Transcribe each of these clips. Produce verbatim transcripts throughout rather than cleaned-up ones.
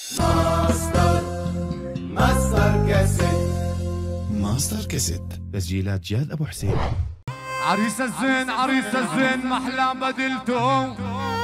ماستر ماستر كاسيت ماستر كاسيت تسجيلات جاد ابو حسين. عريس الزين عريس الزين محلى بدلته،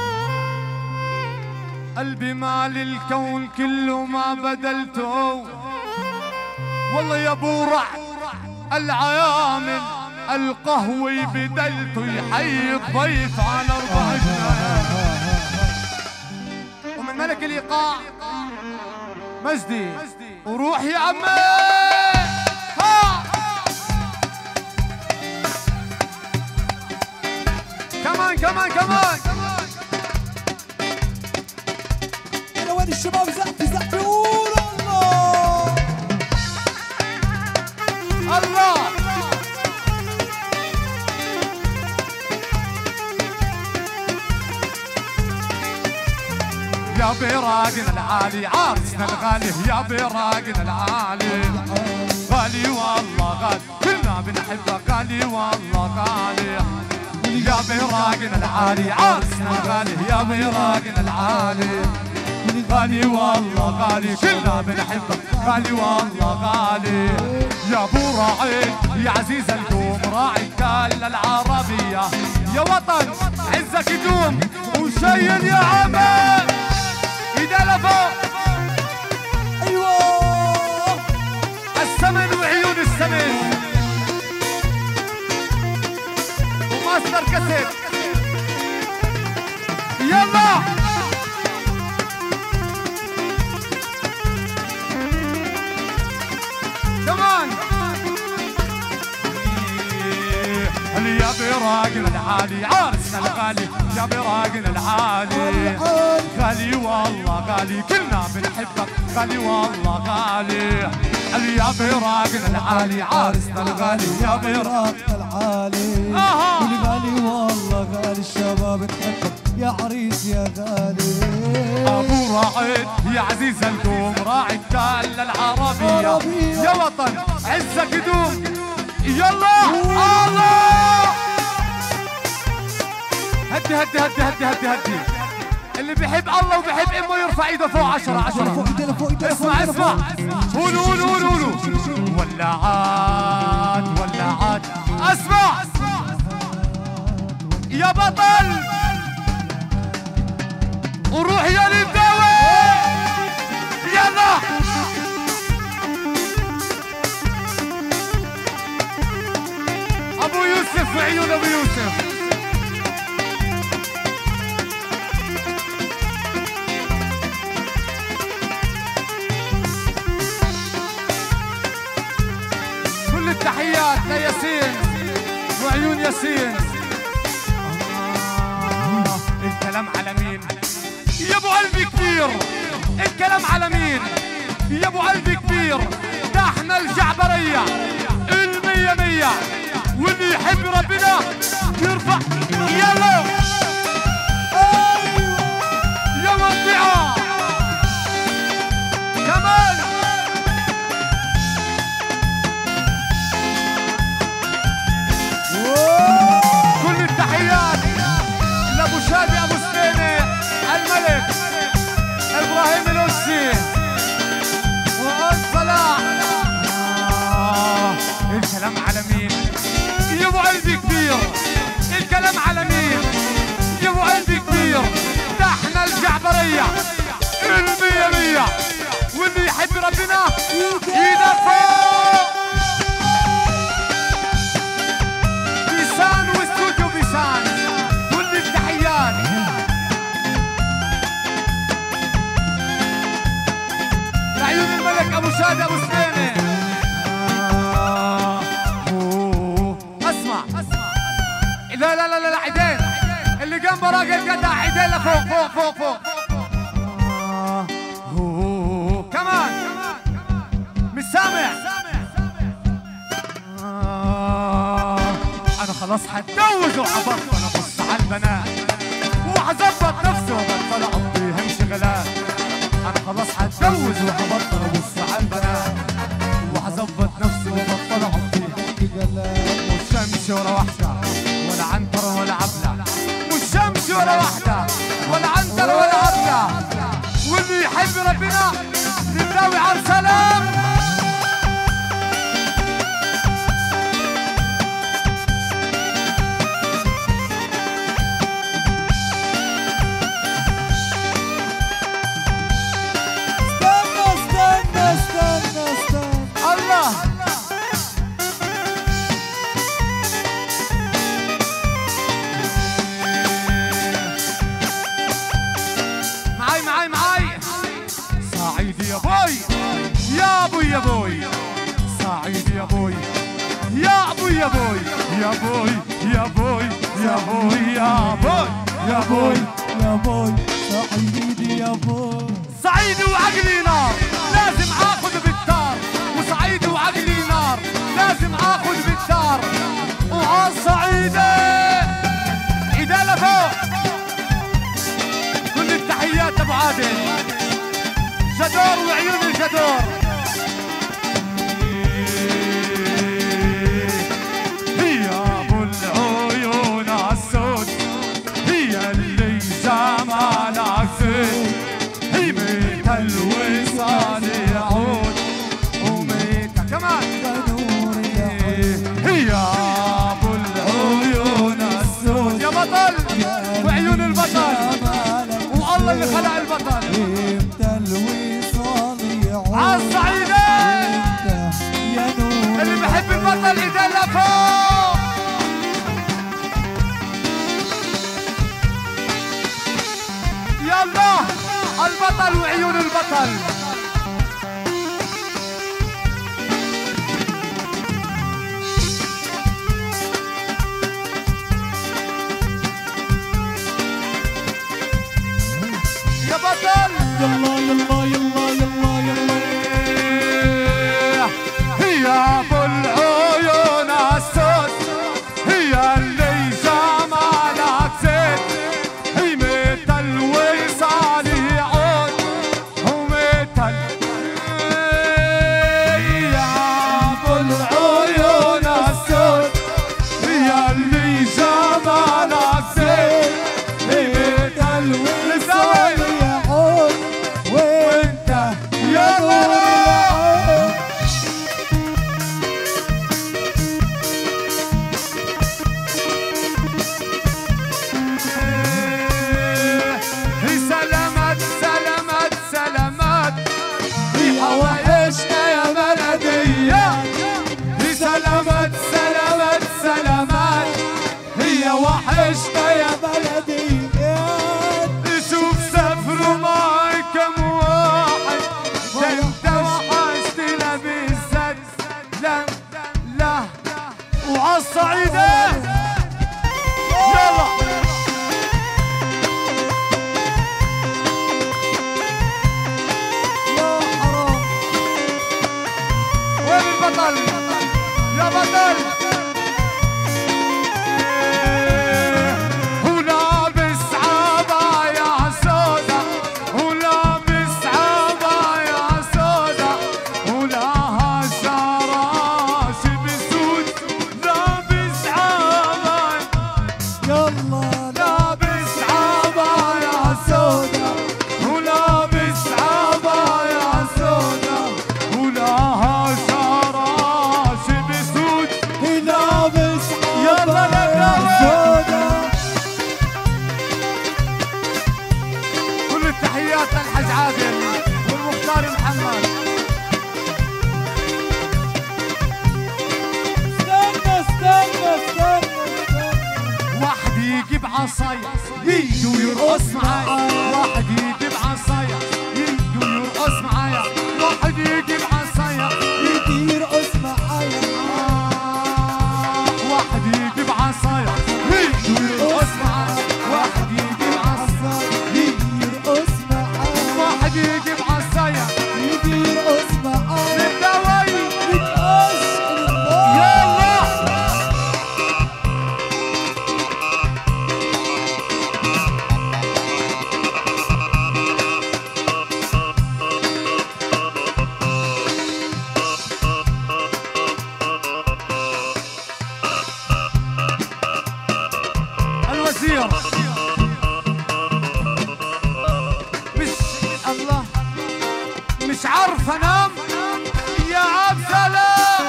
قلبي مال الكون كله ما بدلته. والله يا ابو رع العيامل القهوي بدلته، يحيي الضيف على اربع جنيه. ومن ملك الايقاع مجدي وروح يا عمي. ها كمان كمان كمان يا وين الشباب؟ زقفي زقفي قولوا الله الله. يا براقنا العالي عرسنا الغالي، يا براقنا العالي غالي والله غالي، كلنا بنحبك غالي والله غالي. يا براقنا العالي عرسنا الغالي، يا براقنا العالي غالي والله غالي، كلنا بنحبك غالي والله غالي. يا ابو راعي يا عزيز الدوم، راعي كل العربية، يا وطن عزك يدوم وشيل يا عمي ايده لفوق. ايوه السمن وعيون السمن وماستر كاسيت. يلا كمان يا براقنا العالي عرسنا الغالي، يا براقنا العالي غالي والله غالي، كلنا بنحبك غالي والله غالي. يا براقنا العالي عرسنا الغالي، يا براقنا العالي غالي والله غالي، الشباب تحبك يا عريس يا غالي. ابو راعي يا عزيز الدوم، راعي كل العربية، يا وطن عزك يدوم. يلا الله هدي هدي هدي هدي هدي هدي. اللي بيحب الله وبيحب امه يرفع ايده فوق. عشرة عشرة اسمع اسمع قولوا قولوا قولوا قولوا ولعات ولعات. اسمع يا بطل وروح يا للدواء. يلا ابو يوسف وعيون ابو يوسف. كل التحيات لياسين وعيون ياسين. آه الكلام على مين يا ابو قلبي كبير؟ الكلام على مين يا ابو قلبي كبير؟ ده احنا الجعبرية المية مية، واللي يحب ربنا يرفع. يلا يا منطقة كمان. كل التحيات لابو شادي ابو سنينة الملك ابراهيم الوسي والصلاح. آه الكلام على مين يا ابو قلبي كبير؟ الكلام على مين يا ابو قلبي كبير؟ ده احنا الجعبرية المية مية، واللي يحب ربنا ايده فوق. بيسان واستوديو بيسان، كل التحيات. لعيون الملك ابو شادي ابو سليمة. اسمع لا لا لا لا عيدين اللي جنبه راجل جدع، عيدين لفوق فوق فوق فوق. كمان مش سامع. انا خلاص هتجوز وحبطل ابص على البنات، وهظبط نفسي وبطل اقضيها انشغالات. انا خلاص هتجوز وهبطل ابص على البنات، وهظبط نفسي وبطل اقضيها انشغالات. مش همشي ورا واحده ولا عنتر ولا عبله، مش همشي ورا واحده ولا عنتر ولا عبله، واللي بيحب ربنا نبراوي على السلام. يا ابوي يا ابوي سعيد يا ابوي يا ابوي يا ابوي يا ابوي يا ابوي يا ابوي يا ابوي يا ابوي يا ابوي سعيد يا ابوي سعيد وعقلي نار لازم اخذ بالدار وسعيد وعقلي نار لازم اخذ بالدار وعالصعيدة عيدة لفوق. كل التحيات ابو عادل جدور وعيون الجدور. هي ابو العيون السود هي اللي جمالك زين هي ميت الوصال يعود وميت كمان هي ابو العيون السود يا بطل وعيون البطل والله اللي خلق البطل عالصعيدة اللي بحب البطل ايديه لفوق. يلا البطل وعيون البطل. يا بطل يلا يلا يلا يلا يلا هي ابو العيون السود هي اللي جمالك زين هي ميت الوصال يعود وميت يا ابو العيون السود هي اللي جمالك زين هي ميت الوصال يعود وانت يا نور وحشنا يا بلدي شوف سافروا معي كم واحد ده انت وحشتنا بالذات لا لا وعالصعيدة يلا يا حرام وين البطل يا بطل الحاج عادل والمختار محمد. استنى استنى استنى واحد يجيب عصاية يجي ويرقص معايا واحد يجيب عصاية يجي ويرقص معايا واحد يجيب عصاية يجي يرقص معايا واحد يجيب عصاية يجي ويرقص معايا واحد يجيب عصاية يجي يرقص معايا واحد يجيب عصاية يجي يرقص معايا للدواي يرقص يلا فنام يا عبد سلام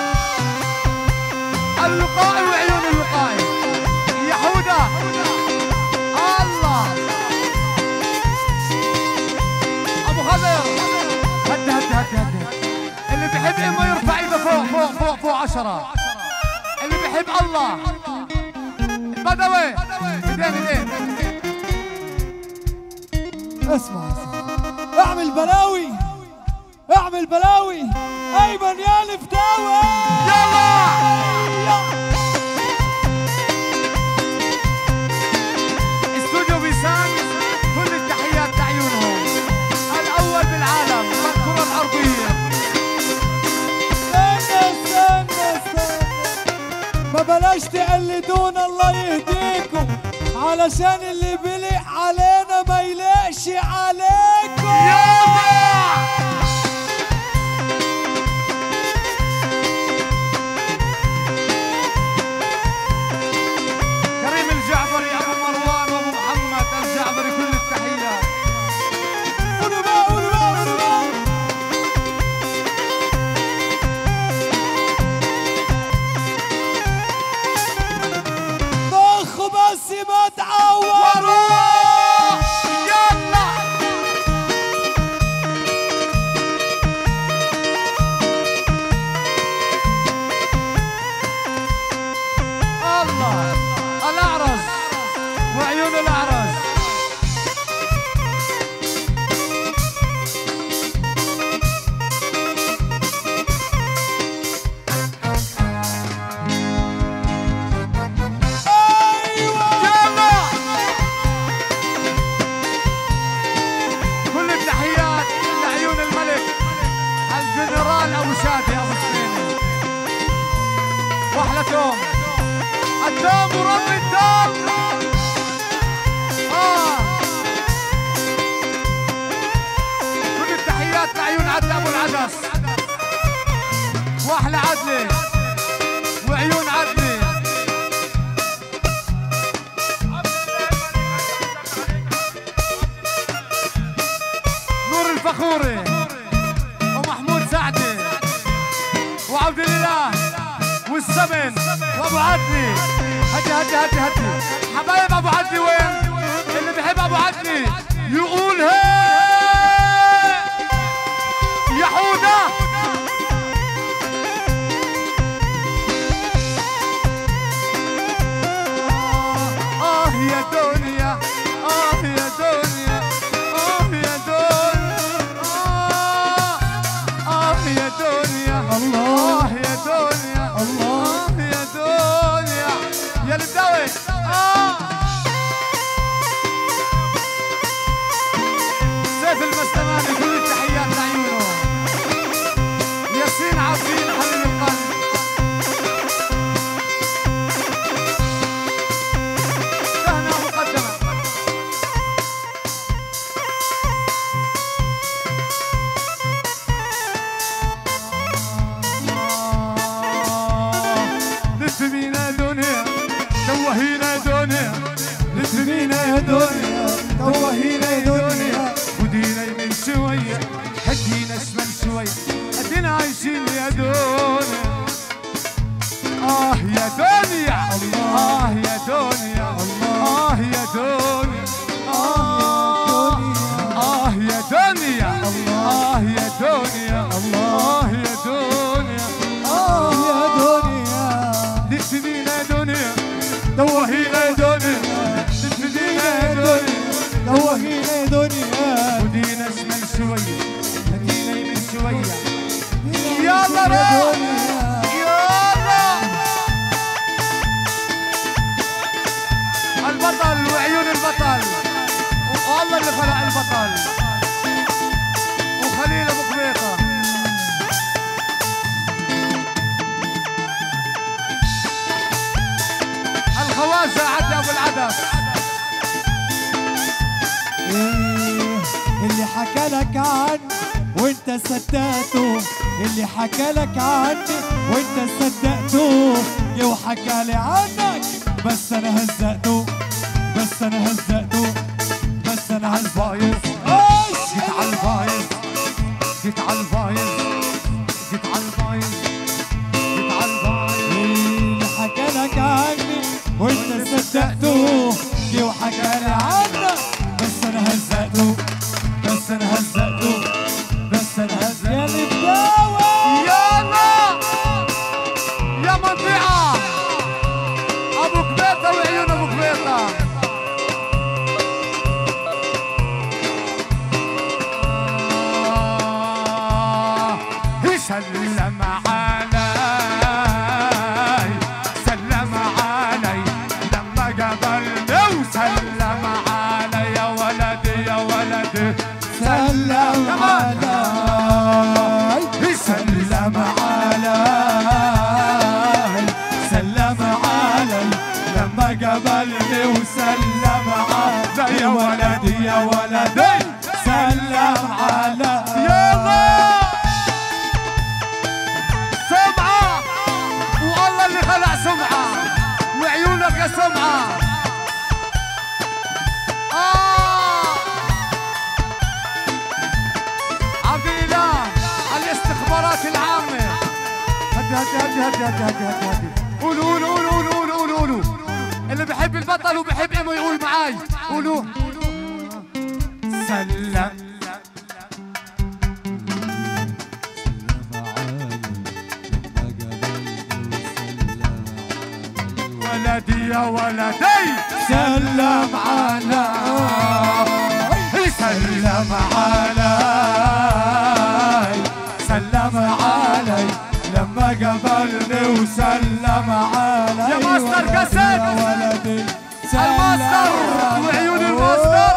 الوقائي وعيون الوقائي يا حودة الله ابو خضر هدي هدي هدي هدي اللي بيحب امه يرفع ايده فوق فوق فوق فوق عشرة اللي بيحب الله بدوي ايدين ايدين اسمع اسمع اعمل بلاوي اعمل بلاوي ايمن يا الفتاوي يلا استوديو بيسان كل التحيات لعيونهم الاول بالعالم بالكرة الارضية استنى استنى استنى ما بلاش تقلدون الله يهديكم علشان اللي بيليق علينا ما يليقش عليكم كريم الجعفري ابو مروان وابو محمد الجعفري كل التحيات قولوا بقى قولوا بقى قولوا بقى ضخوا بس ما تعوروا يلا الله الأعرج وعيون الأعرج يلا كل التحيات لعيون الملك الجنرال أبو شادي أبو سنيني واحلى توم التوم ورب التوم آه كل التحيات لعيون عدل أبو العدس واحلى عدلي وعيون عدلي نور الفخوري ومحمود سعدي وعبد الله والسمن وابو عدلي هدي هدي هدي هدي حبايب ابو عدلي وين؟ اللي بيحب ابو عدلي يقول هي يا حوده اه يا دنيا اه يا دنيا اه يا دنيا اه اه يا دنيا الله اه يا دنيا الله آه يا دنيا يا البدوي اه سيف المسلماني كل التحيات لعيونه ياسين عابدين حبيب القلب هنا مقدمة لف بينا دنيا توهينا دنيا لف بينا يا دنيا توهينا يا دنيا ودينا يمين شوية هدينا شمال شوية ادينا عايشين يا دنيا اه يا دنيا اه يا دنيا اه يا دنيا اه اه يا دنيا اه يا دنيا اه يا دنيا اه يا دنيا لف بينا دنيا توهينا دنيا لف بينا يا دنيا دوهينا دنيا ودينا شمال شوية هدينا يمين شوية يلا يلا روح يلا البطل وعيون البطل والله اللي خلق البطل وخليل ابو قبيطه الخواجه عدل ابو العدس اللي حكى لك عني وانت صدقته اللي حكى لك عني وانت صدقته جه وحكى لي عنك بس انا هزقته بس انا هزقته بس انا هزقته جيت على الفايز جيت على الفايز سلم علي سلم علي لما قبلني وسلم علي يا ولدي يا ولدي سلم علي سلم علي سلم علي لما قبلني وسلم علي يا ولدي يا ولدي سلم علي يلا سمعة والله اللي خلع سمعة وعيونك يا سمعة آه عبد الإله الاستخبارات العامة هدي هدي هدي هدي هدي هدي هدي قولوا قولوا قولوا قولوا قولوا قولوا اللي بحب البطل وبحب امه يقول معاي قولوا سلم ولدي يا ولدي سلم علي سلم علي سلم علي لما قبلني وسلم علي يا ماستر كاسيت يا ولدي الماستر وعيون الماستر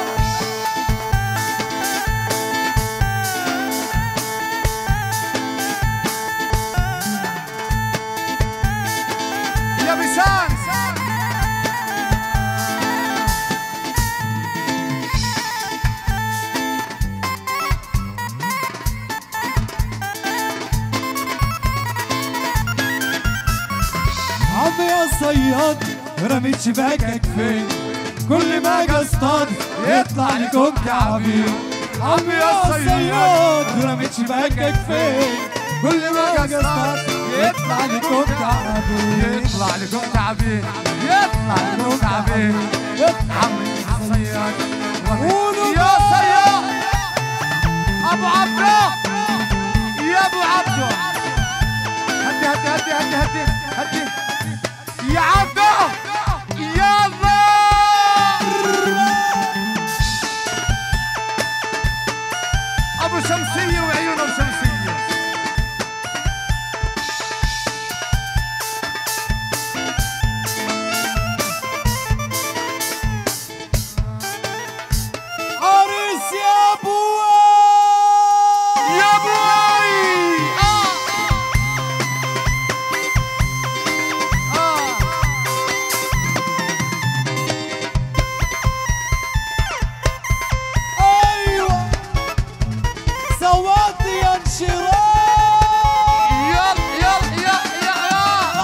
يا بيسان عمي يا صياد رميت شباكك فين كل ما قصطاد يطلع لكم تعابين عمي يا صياد رميت شباكك فين كل ما قصطاد يطلع لكم تعابين يطلع لكم تعبين يطلع لكم تعبين عمي يا صياد يا صياد ابو عبده يا ابو عبده هدي هدي هدي هدي هدي هدي يا عبده يلا ابو شمسيه وعيونه شمسيه عريس يا ابوي يا ابوي اه اه ايوه سوات يا انشراح يلا يلا يا يا يا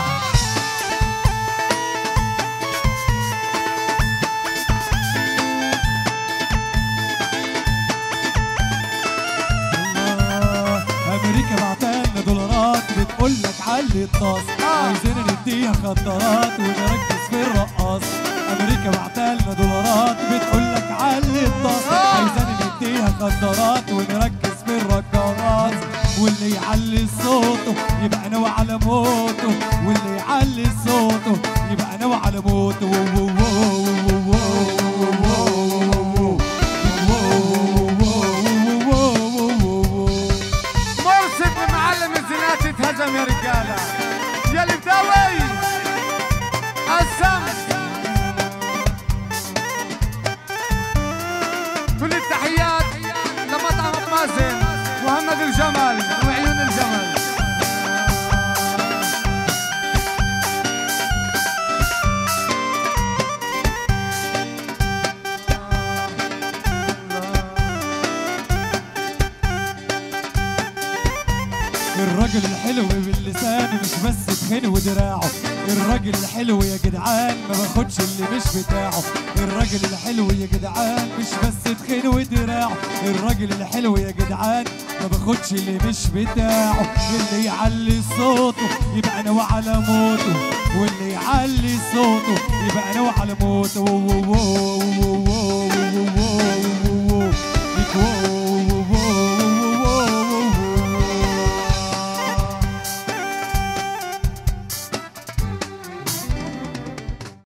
امريكا بعتلنا دولارات بتقول لك علي الطاس عايزين نديها خطرات ونركز في الرقاص امريكا بعتلنا دولارات بتقول لك علي الطاس عايزين نديها خطرات ونركز في الرقاصات واللي يعلي صوته يبقى ناوي على موته واللي يعلي صوته يبقى ناوي على موته مرشد معلم الزنات اتهزم يا رجاله يا البداوي السمس كل التحيات لمطعم مازن ومحمد الجمل وعيون الجمل الراجل الحلو باللسان مش بس تخين ودراعه الراجل الحلو يا جدعان ما باخدش اللي مش بتاعه الراجل الحلو يا جدعان مش بس تخين ودراعه الراجل الحلو يا جدعان ما باخدش اللي مش بتاعه اللي يعلي صوته يبقى ناوي على موته واللي يعلي صوته يبقى ناوي على موته